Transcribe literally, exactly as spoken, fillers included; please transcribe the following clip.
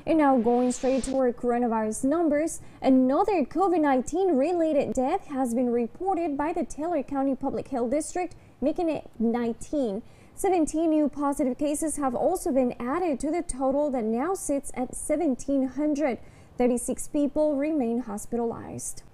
And now going straight to our coronavirus numbers, another COVID nineteen related death has been reported by the Taylor County Public Health District, making it nineteen. seventeen new positive cases have also been added to the total that now sits at seventeen hundred. thirty-six people remain hospitalized.